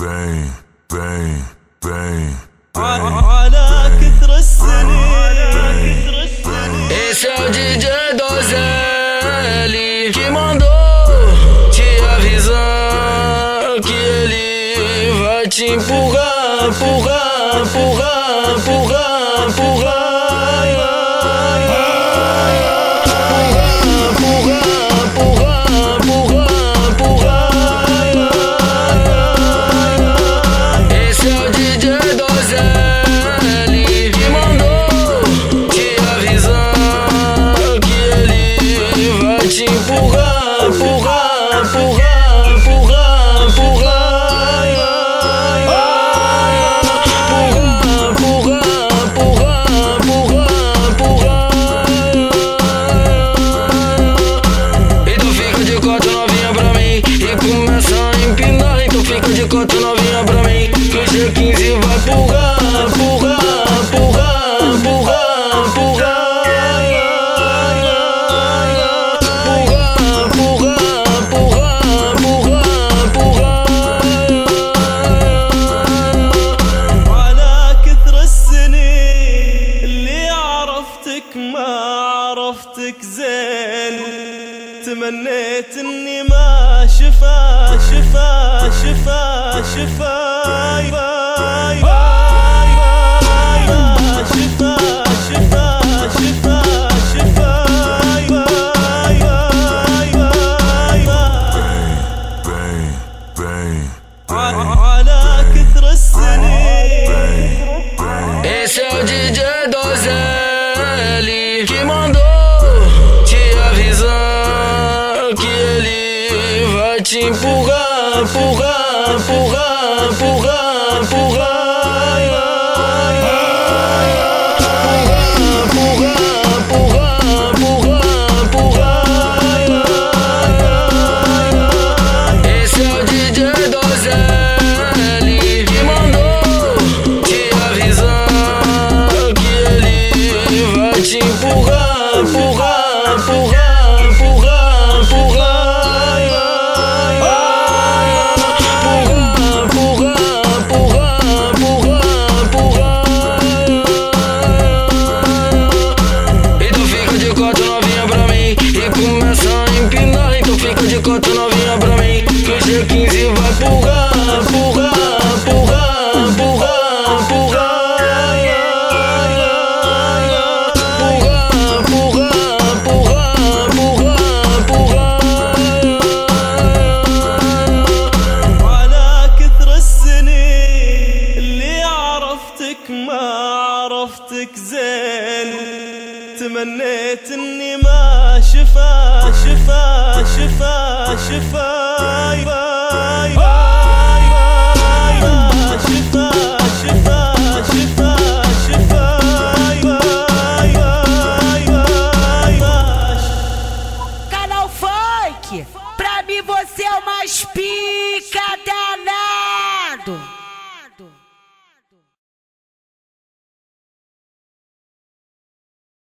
vem, vem, vem, على كثر السنين. Esse é o DJ Dozelli que mandou te avisar que ele vai te empurrar, empurrar, empurrar, empurrar, empurrar. Conta novinha pra mim, que o G15 vai empurrar, empurrar, empurrar, empurrar, empurrar, empurrar, empurrar, empurrar, empurrar. على كثر السنين اللي عرفتك ما عرفتك زين، تمنيت اني ما شفا شفا شفا شفا على كثر السنين. Esse é o DJ Dozelli que mandou te avisar que ele vai te empurrar, empurrar, empurrar, empurrar, empurrar. Conta novinha pra mim, que o G15 vai empurrar, empurrar, empurrar, empurrar, empurrar, empurrar, empurrar, empurrar, empurrar. على كثر السنين اللي عرفتك ما عرفتك زين، تمنيت اني ما شفا شفا شفا شفا